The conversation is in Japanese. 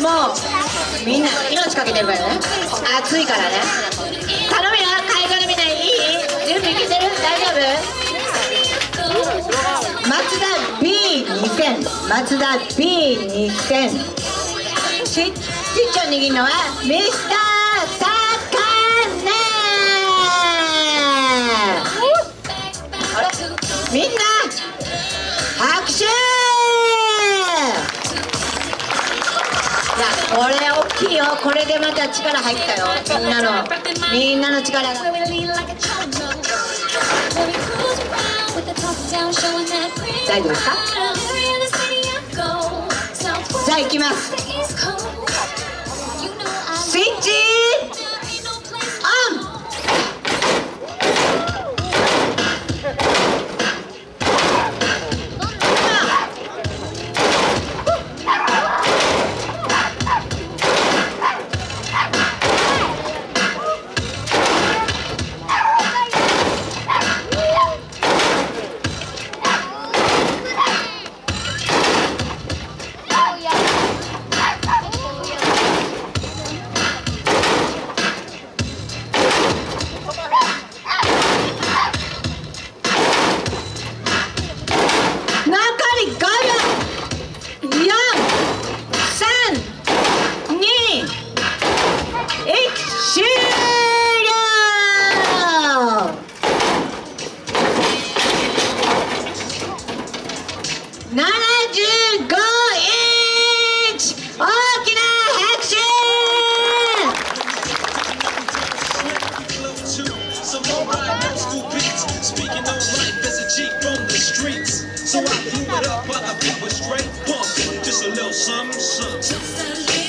もうみんな命かけてるからね、暑いからね。頼むよ、会場のみんな、いい？準備いけてる？大丈夫？マツダ B2000、マツダ B2000。スイッチを握るのはミスターサカネ。みんな拍手。これ大きいよ。これでまた力入ったよ。みんなの力が。大丈夫ですか？じゃあ行きます。スイッチオン。So I blew it up while the beat was straight bumping. Just a little something, something.